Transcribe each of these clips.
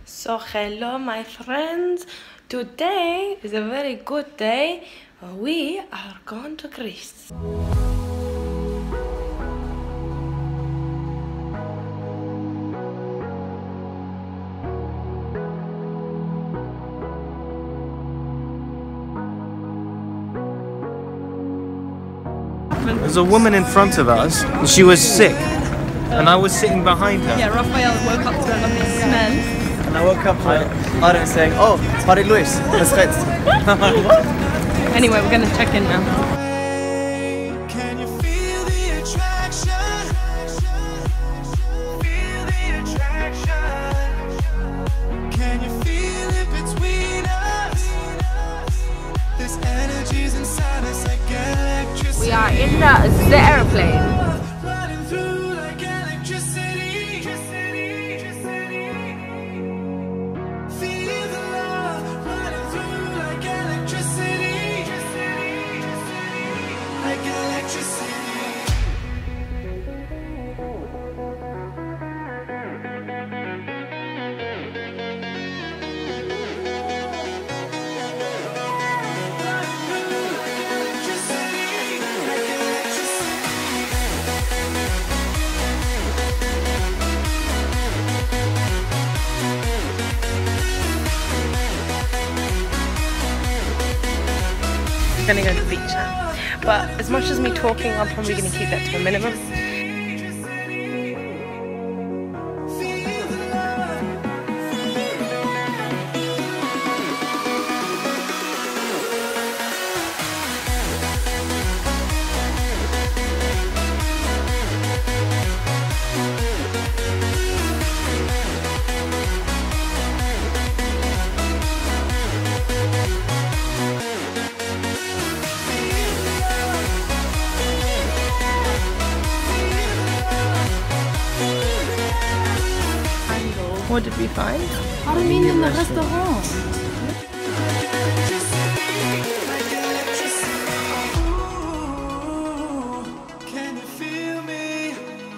So hello my friends, today is a very good day. We are going to Greece. There's a woman in front of us, and she was sick, and I was sitting behind her. Yeah, Raphael woke up to a lovely smell. And I woke up to Adam saying, "Oh, it's Paddy Lewis, let's fit." Anyway, we're going to check in now. Can you feel the attraction? Feel the attraction. Can you feel it between us? This energy's inside us like electricity. We are in the aeroplane. Running through like electricity. Feel the love running through like electricity. Like electricity. We're gonna go to the beach now. But as much as me talking, I'm probably gonna keep that to a minimum. What did we find? Armenian restaurant. Can you feel me?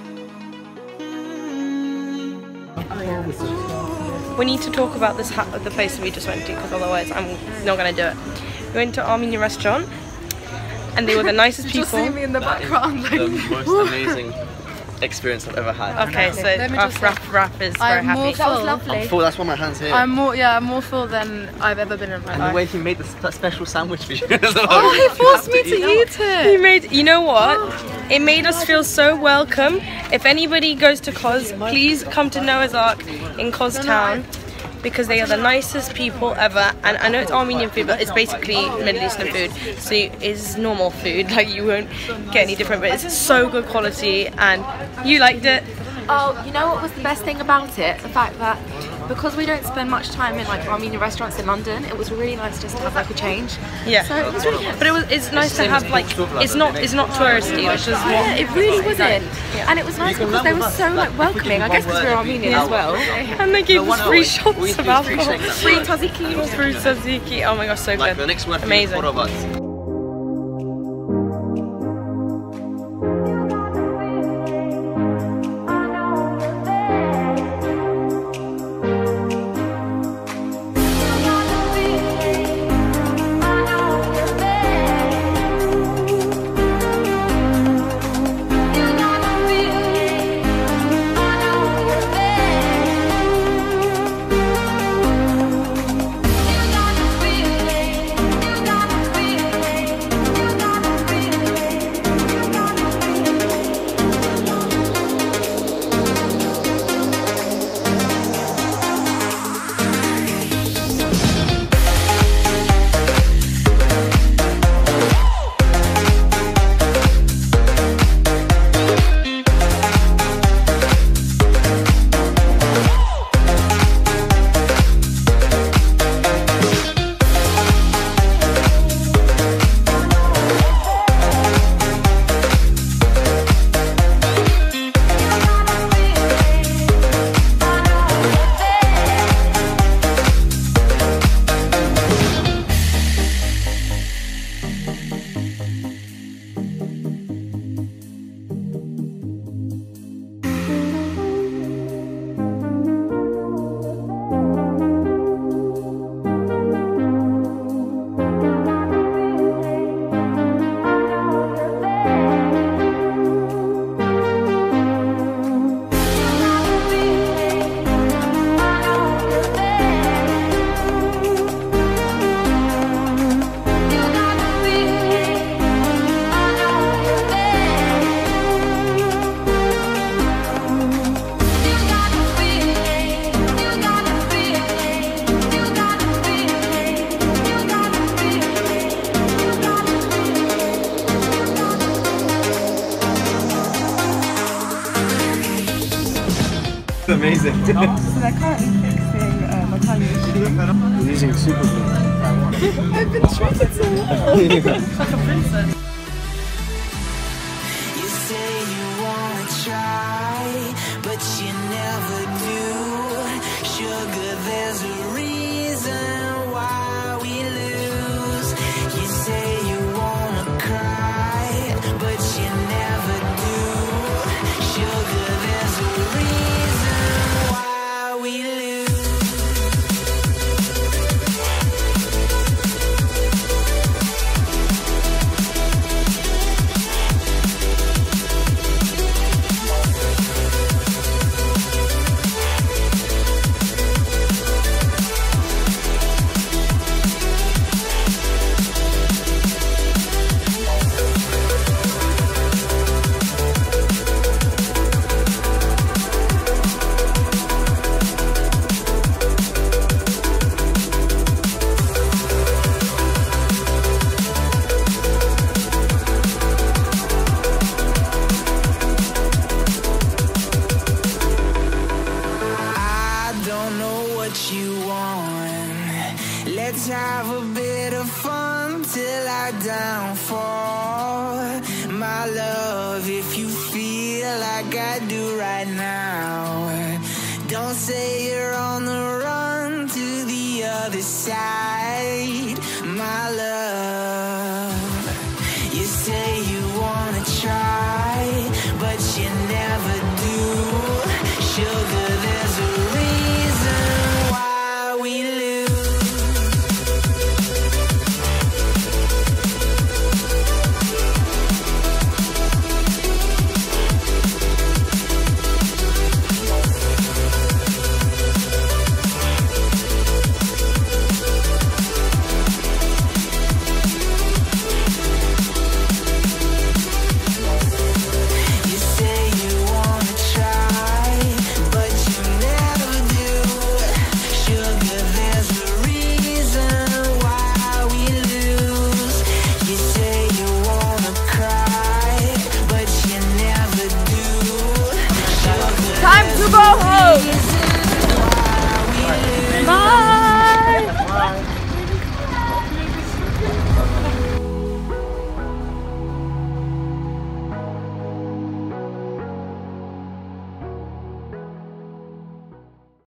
We need to talk about this the place that we just went to, because otherwise I'm not gonna do it. We went to Armenian restaurant, and they were the nicest people. Just see me in the background. Like, The most amazing experience I've ever had. Okay, so Let me just Raf is very I'm more happy. full. That was lovely. I'm full, that's why my hand's here. I'm more full than I've ever been in my and life. the way he made the special sandwich for you. Oh, he forced me to eat it. You know what? It made us feel so welcome. If anybody goes to Kos, please come to Noah's Ark in Kos town, because they are the nicest people ever. And I know it's Armenian food, but it's basically Middle Eastern food, so it's normal food, like you won't get any different, but it's so good quality. And you liked it? Oh, you know what was the best thing about it? The fact that because we don't spend much time in like Armenian restaurants in London, it was really nice just to have like a change. Yeah. So it was really good. But it's nice to have like, it's not touristy, which is what Yeah, it really wasn't. Yeah. And it was nice because they were so like welcoming. I guess because we're Armenian as well. And they gave us free shots of alcohol. Free tzatziki. Free tzatziki. Oh my gosh, so Like good. the next word for Amazing. you, us. they're currently fixing my tiny issue. Using super glue. I've been treated so well. Like a princess. You say you wanna try, but you never do. Sugar, there's a reason why we lose. You say you wanna cry, but you never do. Sugar, there's a reason why we lose. Let's have a bit of fun till I downfall. My love, if you feel like I do right now, don't say you're on the run to the other side.